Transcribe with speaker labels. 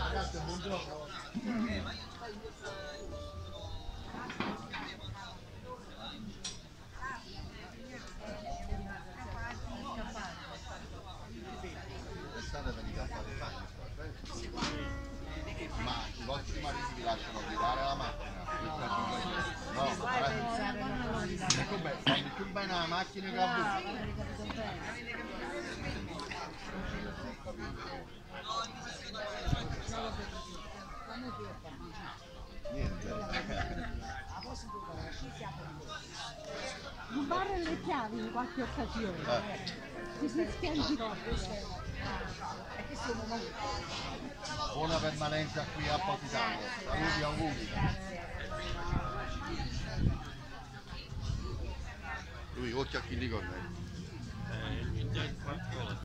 Speaker 1: L'estate venite a fare il bagno, ma i vostri mariti vi lasciano guidare la macchina? No, ecco bene, fanno più bene la macchina che la busta. Niente.
Speaker 2: Rubare le chiavi in qualche occasione. Ti si schianti troppo.
Speaker 1: Buona permanenza qui a Positano. Saluti, auguri. Lui, occhio a chi li corre.